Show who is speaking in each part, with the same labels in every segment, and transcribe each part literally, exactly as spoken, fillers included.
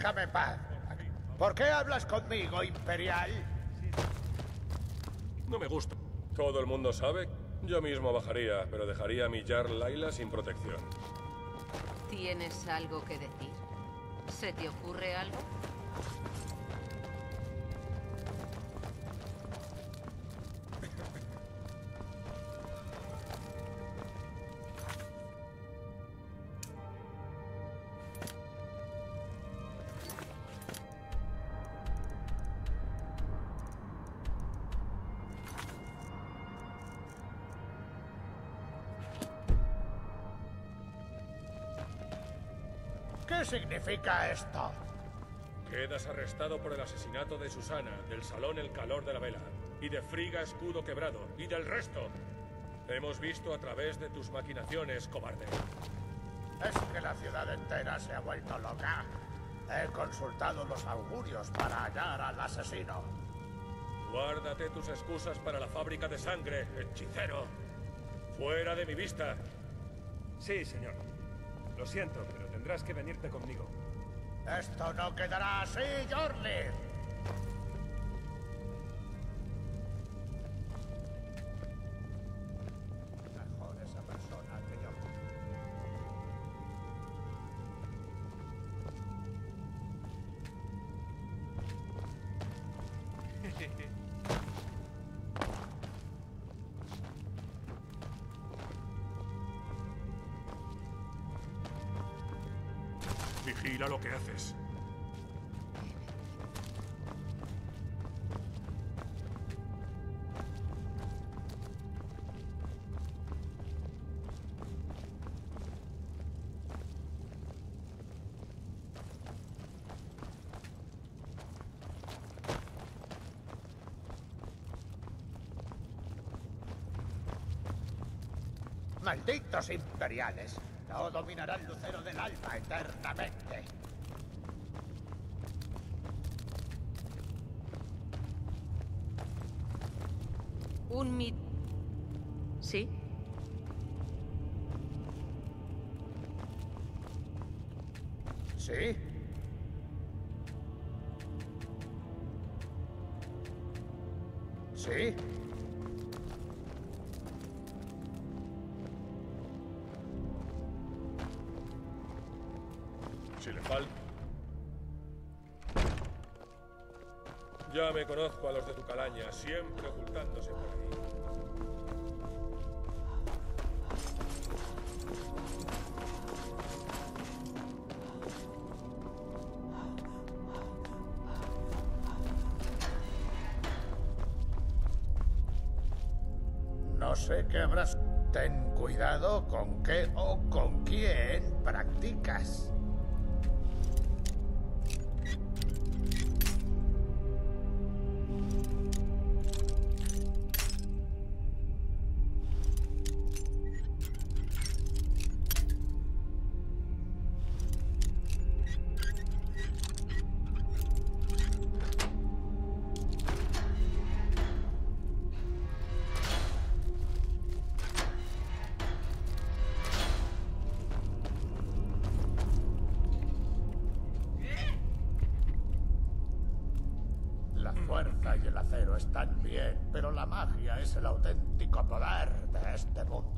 Speaker 1: Déjame en paz. ¿Por qué hablas conmigo, Imperial?
Speaker 2: No me gusta. Todo el mundo sabe. Yo mismo bajaría, pero dejaría a mi Jarl Laila sin protección.
Speaker 3: ¿Tienes algo que decir? ¿Se te ocurre algo?
Speaker 1: ¿Qué significa esto?
Speaker 2: Quedas arrestado por el asesinato de Susana, del Salón El Calor de la Vela, y de Frigga Escudo Quebrado, y del resto. Hemos visto a través de tus maquinaciones, cobarde.
Speaker 1: Es que la ciudad entera se ha vuelto loca. He consultado los augurios para hallar al asesino.
Speaker 2: Guárdate tus excusas para la fábrica de sangre, hechicero. Fuera de mi vista.
Speaker 4: Sí, señor. Lo siento, pero tendrás que venirte conmigo.
Speaker 1: Esto no quedará así, Jorli. Mejor esa persona que yo.
Speaker 2: Vigila lo que haces.
Speaker 1: Malditos imperiales. No dominarán Lucero del Alba eternamente.
Speaker 3: Un mit... ¿Sí?
Speaker 1: ¿Sí? ¿Sí?
Speaker 2: Si le falta... Ya me conozco a los de tu calaña, siempre ocultándose por ahí.
Speaker 1: No sé qué habrás... Ten cuidado con qué o con quién practicas. La fuerza y el acero están bien, pero la magia es el auténtico poder de este mundo.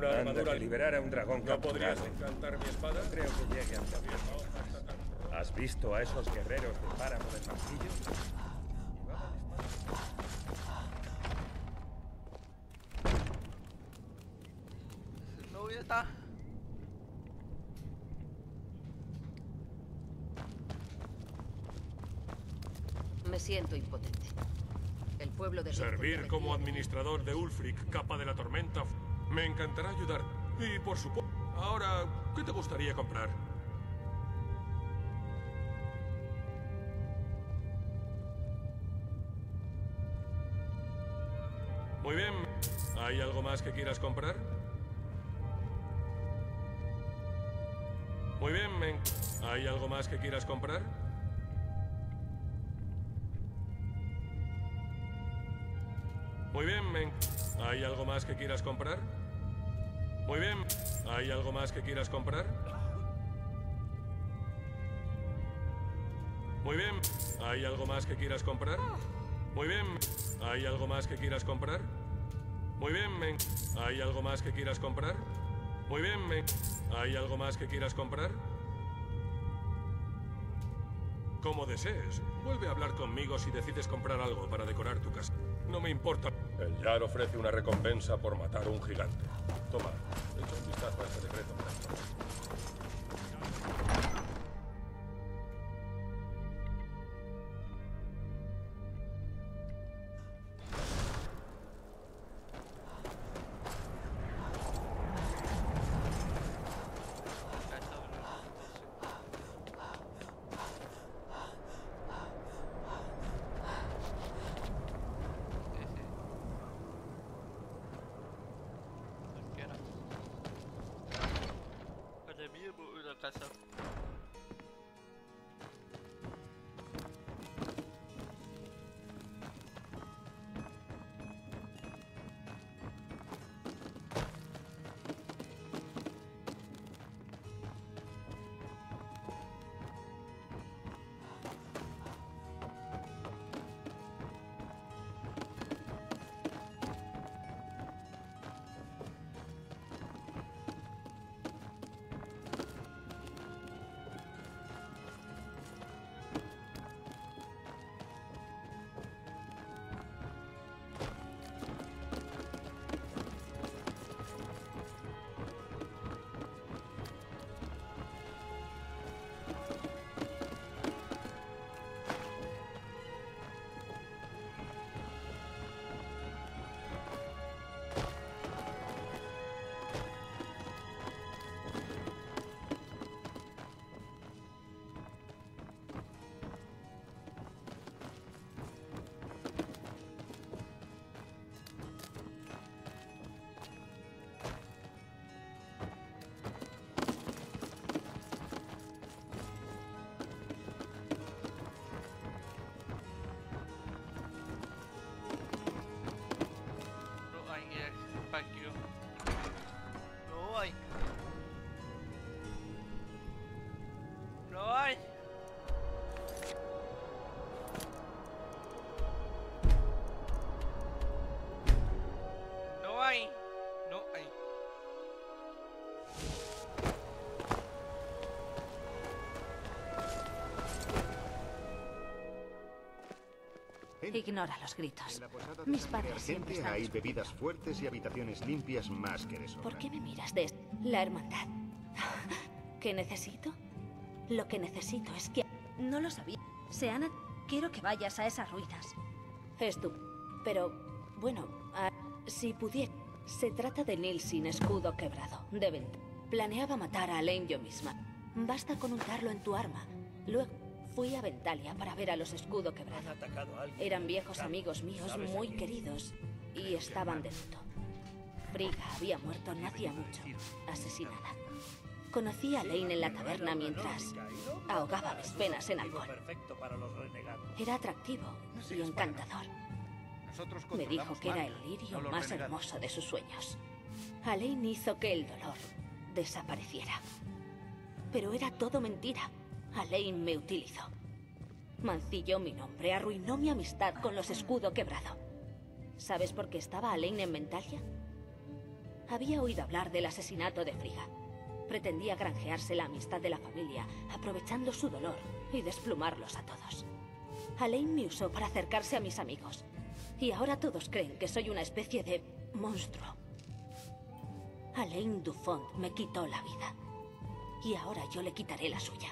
Speaker 2: una
Speaker 4: Anda,
Speaker 2: armadura...
Speaker 4: que liberar a un dragón
Speaker 2: ¿No podrías
Speaker 4: capturado.
Speaker 2: encantar mi espada?
Speaker 4: No creo que llegue hasta bien. ¿Has visto a esos guerreros del páramo del martillo? Llevaban
Speaker 5: No voy a estar.
Speaker 3: Me siento impotente. El pueblo de
Speaker 2: Servir como administrador de Ulfric, capa de la tormenta. Me encantará ayudar. Y por supuesto... Ahora, ¿qué te gustaría comprar? Muy bien. ¿Hay algo más que quieras comprar? Muy bien, men. ¿Hay algo más que quieras comprar? Muy bien, men. ¿Hay algo más que quieras comprar? Muy bien. ¿Hay algo más que quieras comprar? Muy bien. ¿Hay algo más que quieras comprar? Muy bien. ¿Hay algo más que quieras comprar? Muy bien, men. ¿Hay algo más que quieras comprar? Muy bien, men. ¿Hay algo más que quieras comprar? Como desees. Vuelve a hablar conmigo si decides comprar algo para decorar tu casa. No me importa. El Jarl ofrece una recompensa por matar a un gigante. Toma, echa un vistazo a este decreto.
Speaker 5: Casa. Espacio. No hay. No hay. No hay. No hay.
Speaker 6: Ignora los gritos.
Speaker 7: En la posada de
Speaker 6: Mis
Speaker 7: San
Speaker 6: padres
Speaker 7: Miguel
Speaker 6: siempre
Speaker 7: Argente
Speaker 6: están...
Speaker 7: hay bebidas fuertes y habitaciones limpias más que de sobra.
Speaker 6: ¿Por qué me miras de esto? La hermandad. ¿Qué necesito? Lo que necesito es que... No lo sabía. Seana, quiero que vayas a esas ruinas. Es tú. Pero, bueno, a... si pudiera... Se trata de Nilsin, escudo quebrado, de Vent. Planeaba matar a Alain yo misma. Basta con untarlo en tu arma. Luego fui a Ventalia para ver a los escudo quebrado. Eran viejos amigos míos muy queridos y estaban de luto. Frigga había muerto no hacía mucho, asesinada. Conocí a Alain en la taberna mientras ahogaba mis penas en alcohol. Era atractivo y encantador. Me dijo que era el lirio más hermoso de sus sueños. Alain hizo que el dolor desapareciera. Pero era todo mentira. Alain me utilizó. Mancilló mi nombre, arruinó mi amistad con los escudo quebrado. ¿Sabes por qué estaba Alain en Ventalia? Había oído hablar del asesinato de Frigga. Pretendía granjearse la amistad de la familia, aprovechando su dolor y desplumarlos a todos. Alain me usó para acercarse a mis amigos. Y ahora todos creen que soy una especie de monstruo. Alain Dufont me quitó la vida. Y ahora yo le quitaré la suya.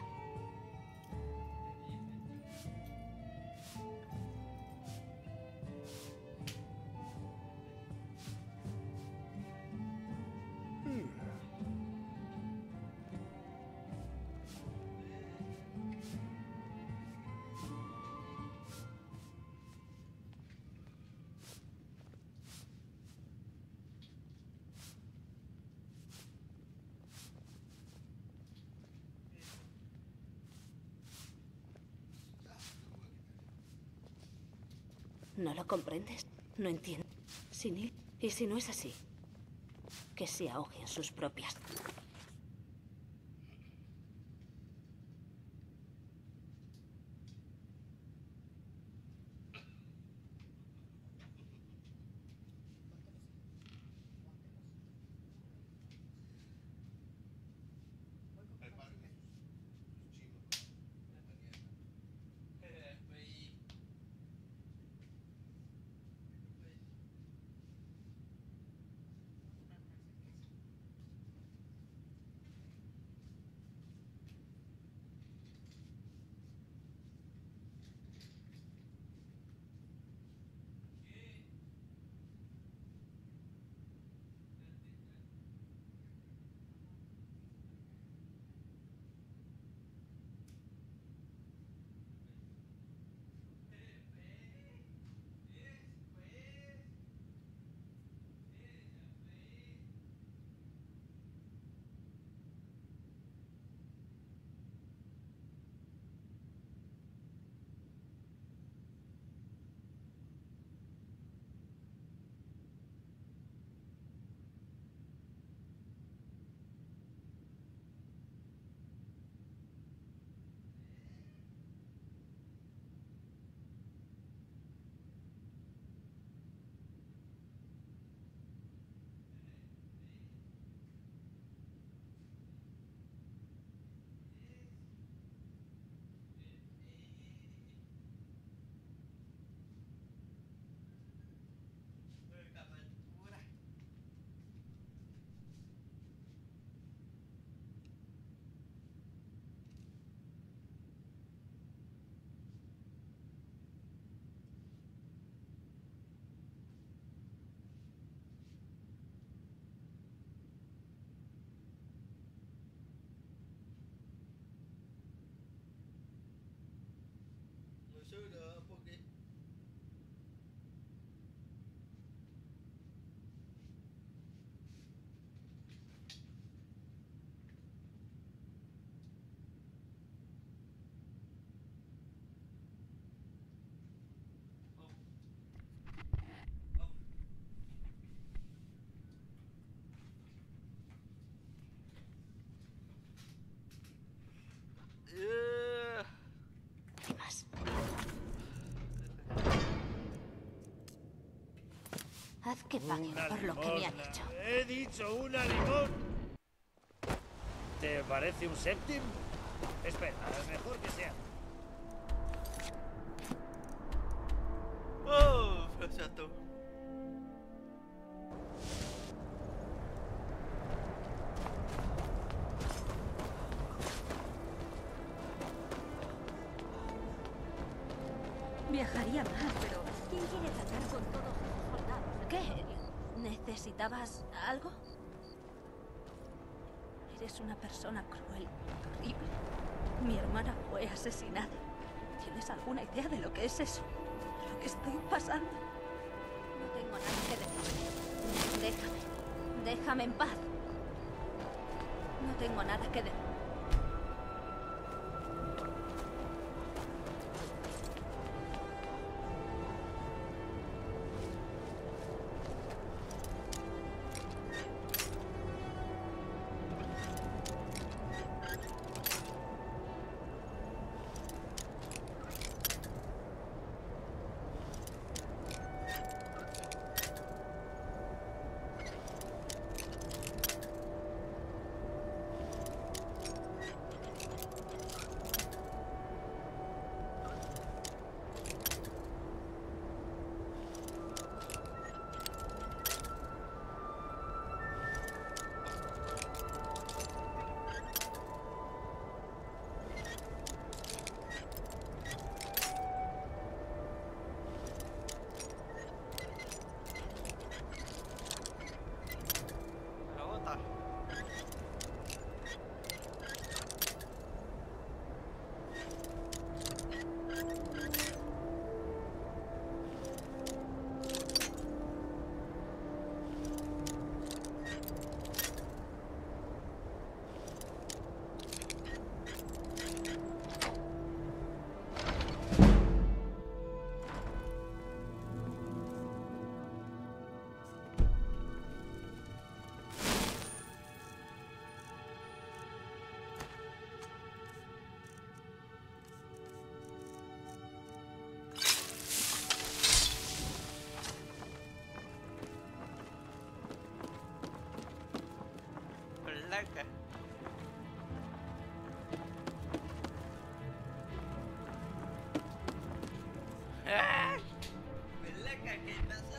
Speaker 6: ¿No lo comprendes? No entiendo. Sin él. Y si no es así, que se ahogue en sus propias. Haz que paguen
Speaker 8: Una
Speaker 6: por lo que me han
Speaker 8: limosna.
Speaker 6: hecho.
Speaker 8: He dicho una limón. ¿Te parece un séptimo? Espera, mejor que sea.
Speaker 5: Oh, exacto.
Speaker 6: Viajaría más, pero ¿quién quiere tratar con todos esos soldados? ¿Qué? ¿Necesitabas algo? Eres una persona cruel y horrible. Mi hermana fue asesinada. ¿Tienes alguna idea de lo que es eso? ¿De lo que estoy pasando? No tengo nada que decir. Déjame. Déjame en paz. No tengo nada que decir.
Speaker 5: Blanca. ¡Ah! Blanca, ¿qué pasa?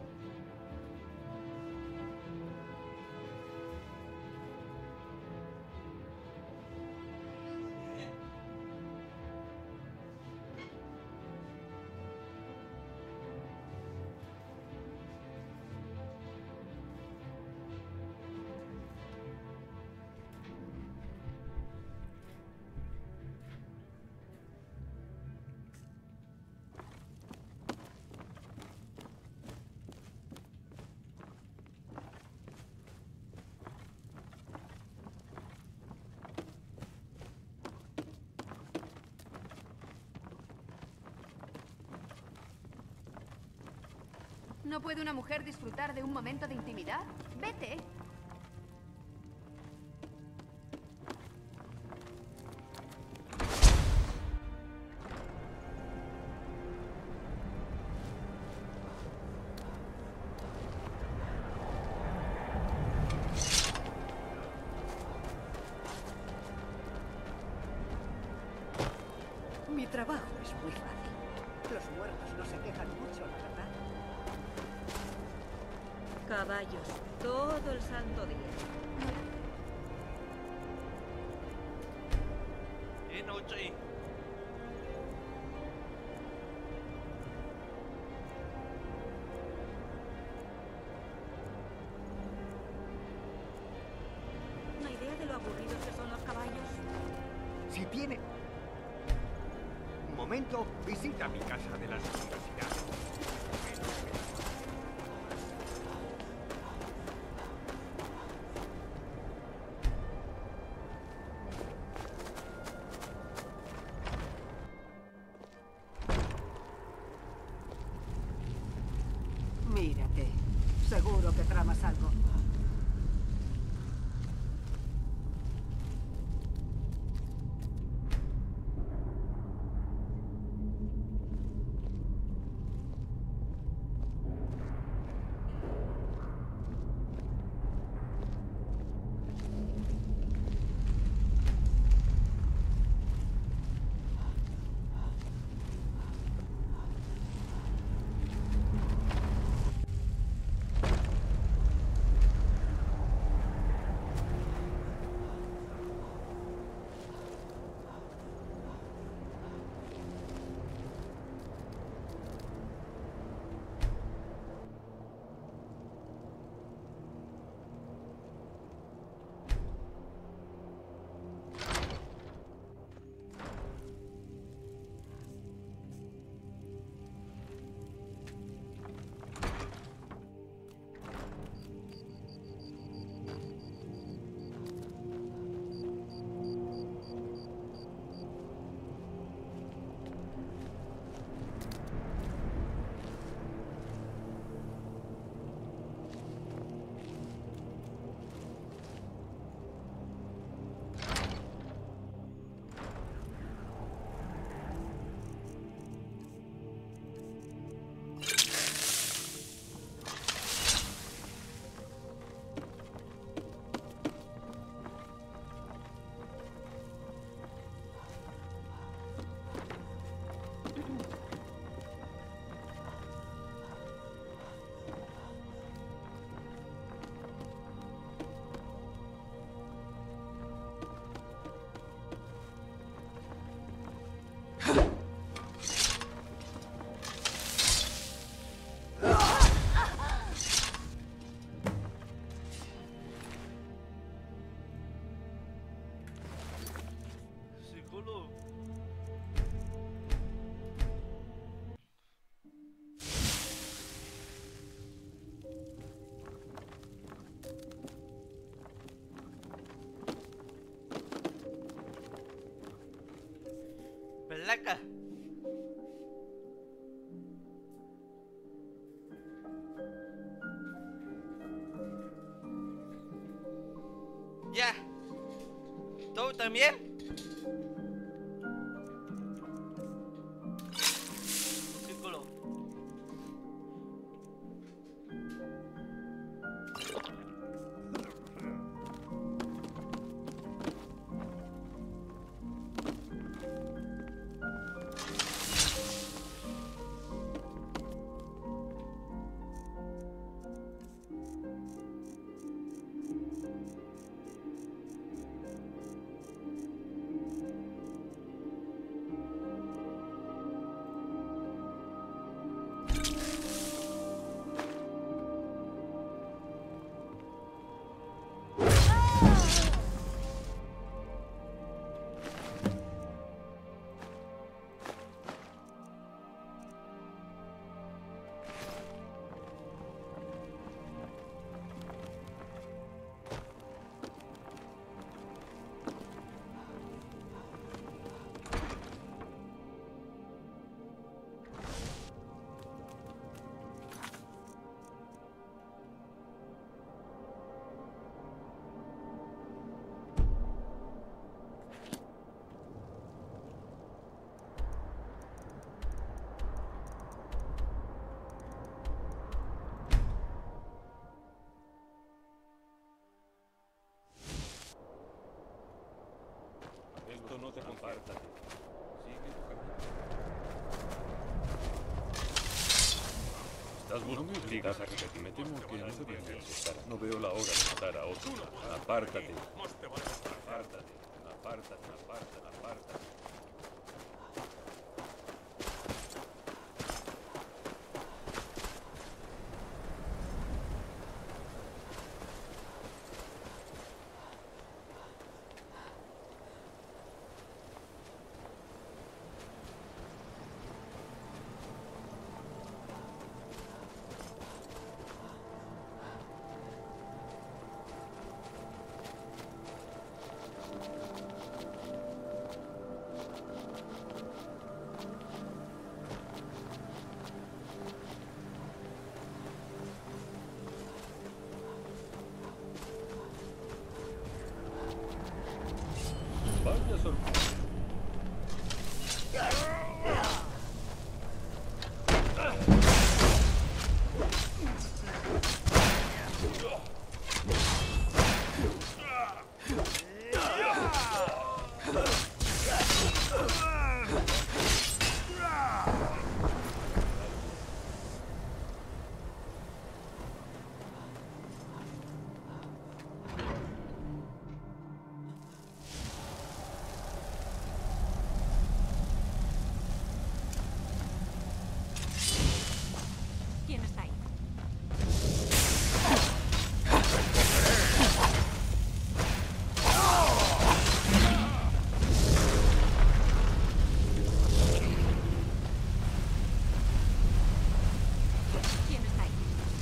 Speaker 3: ¿No puede una mujer disfrutar de un momento de intimidad? Vete.
Speaker 9: Mi trabajo es muy fácil. Los muertos no se quejan mucho, la verdad. Caballos, todo el santo día.
Speaker 5: Es noche.
Speaker 9: ¿Una idea de lo aburridos que son los caballos?
Speaker 10: Si tiene... Un momento, visita mi casa de las universidades.
Speaker 9: Mírate. Seguro que tramas algo.
Speaker 5: Blanca. Ya. ¿Tú también? Círculo.
Speaker 4: Estás
Speaker 11: No me obligas a repetir. Me temo que no deberías estar. No veo la hora de matar a otro. Apártate. Apártate. Apártate. Apártate. Apártate. Vaya sorpresa.
Speaker 6: ¿Quién está ahí? ¿Quién está ahí?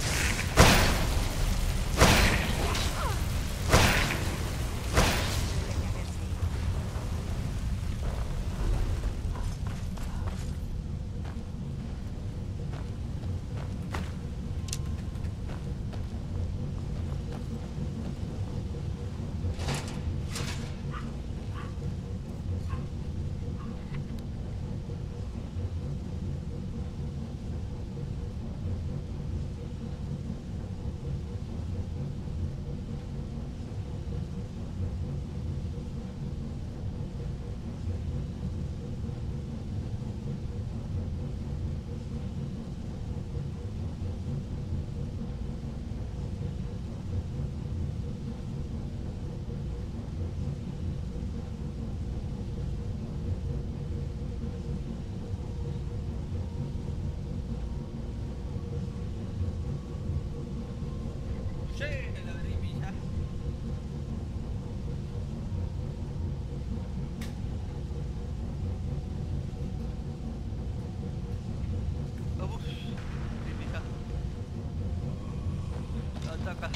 Speaker 5: Sí, la brivilla. Uf, brivilla. Ataca.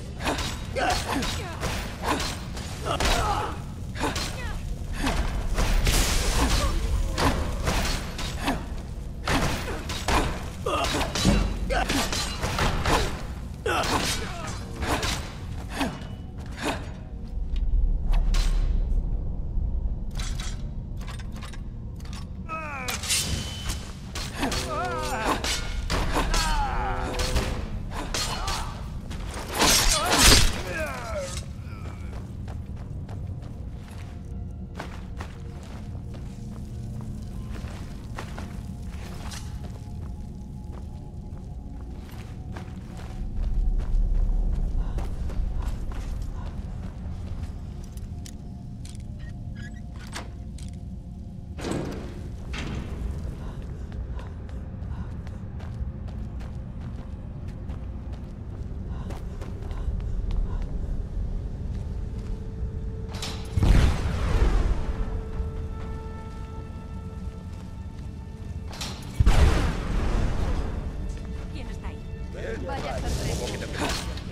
Speaker 6: ¿Quién está ahí? Vaya sorpresa.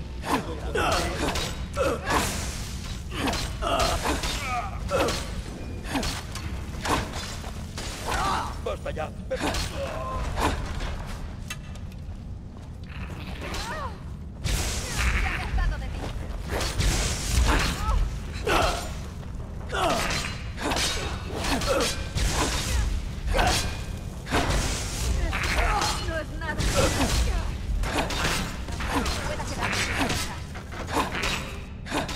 Speaker 4: ¡Basta ya!
Speaker 6: ¡Se ha gastado de ti! No es nada. Pueda quedar.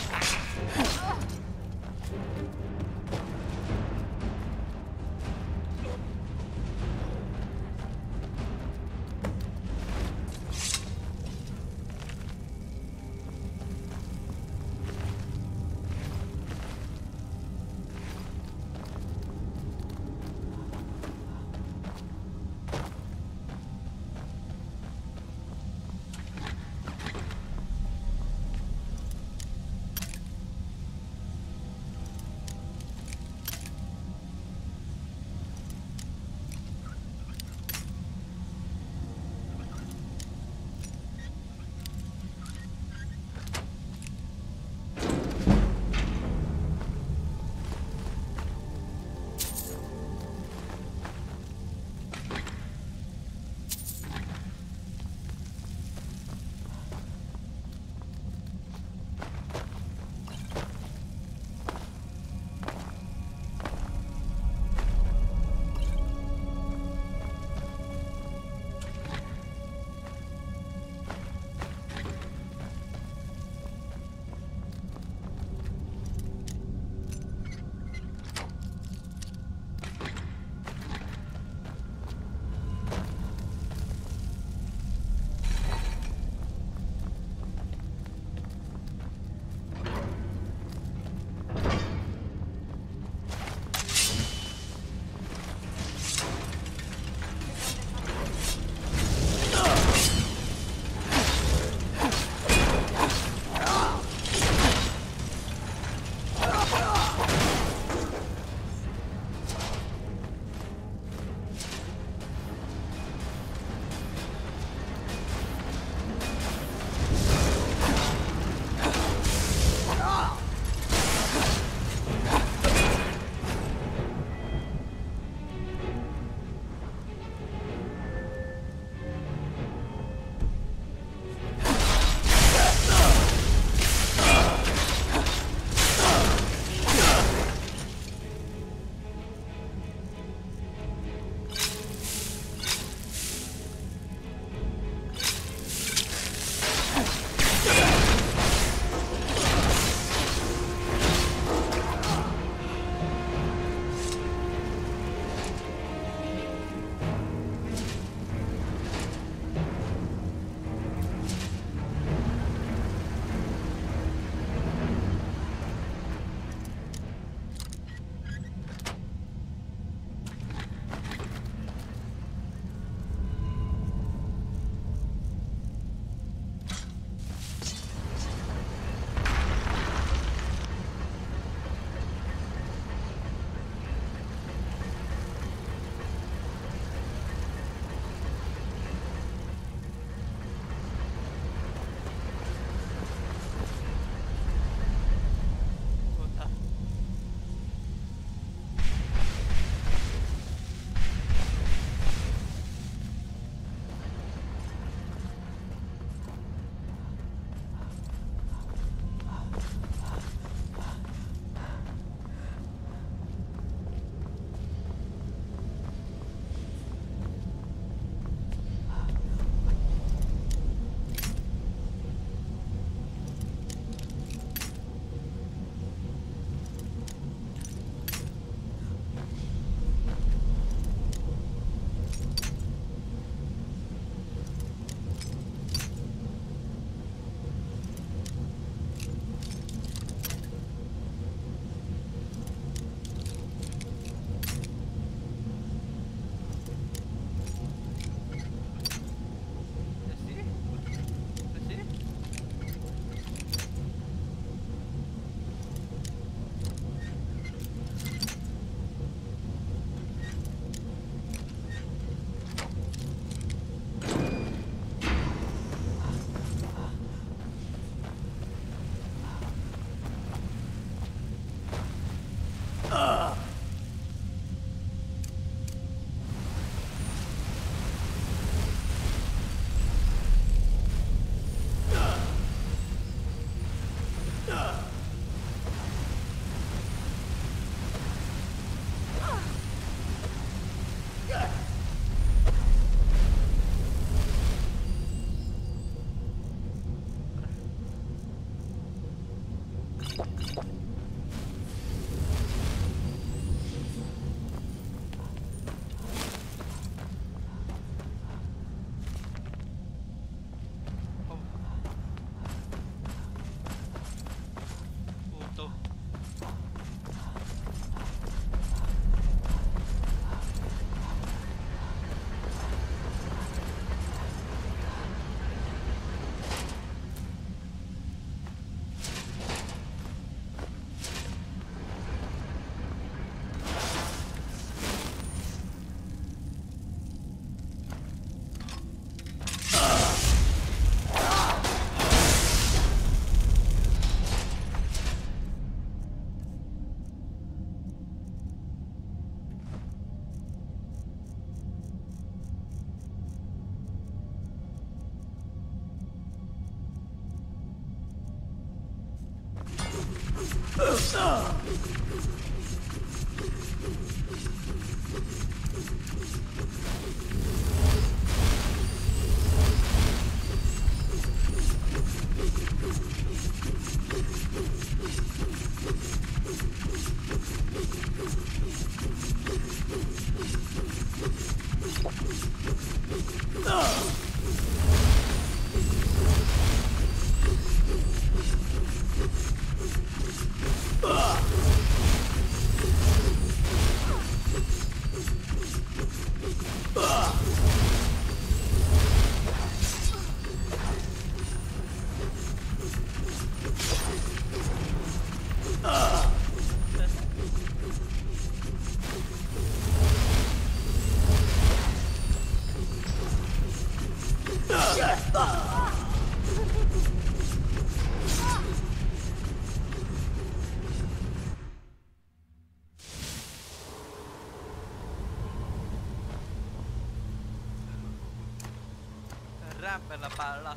Speaker 5: Rampa la palla.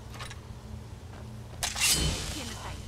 Speaker 6: ¿Quién está ahí?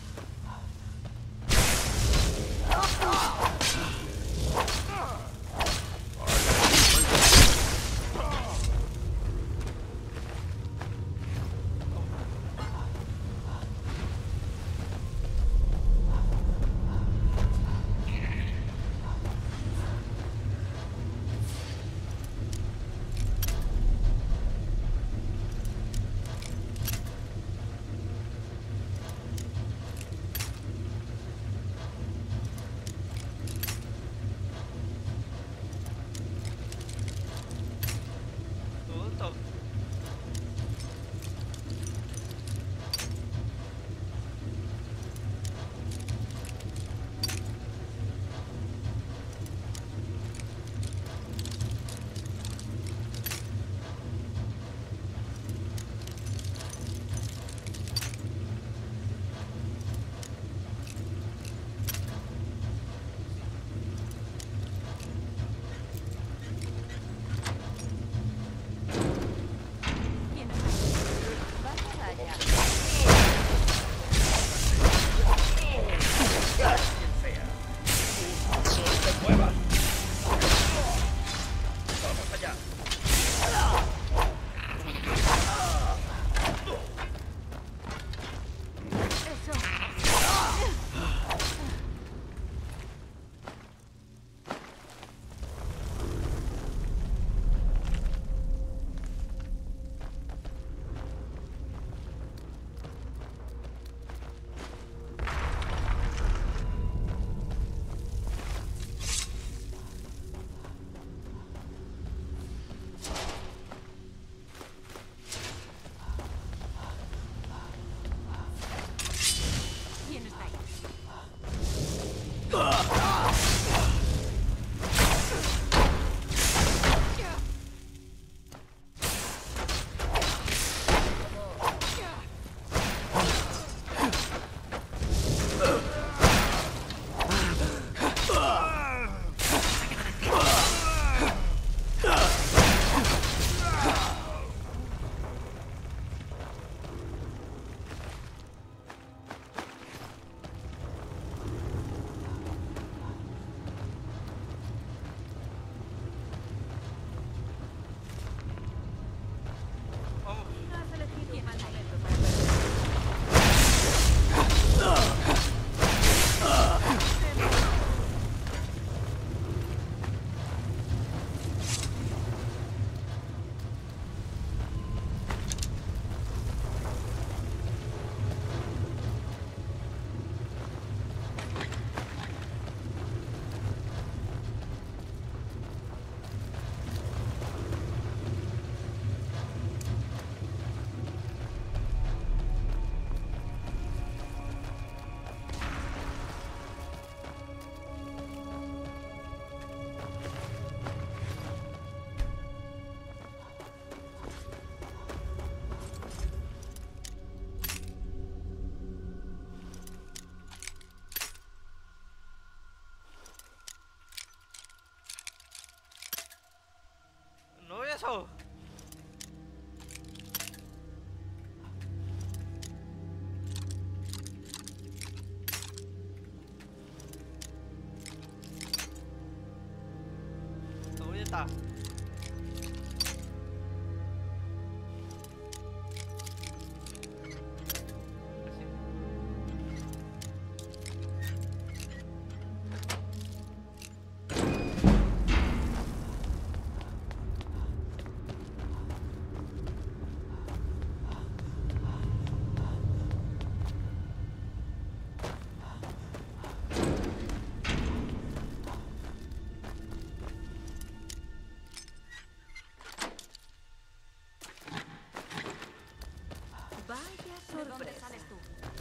Speaker 12: ¿De dónde sales tú?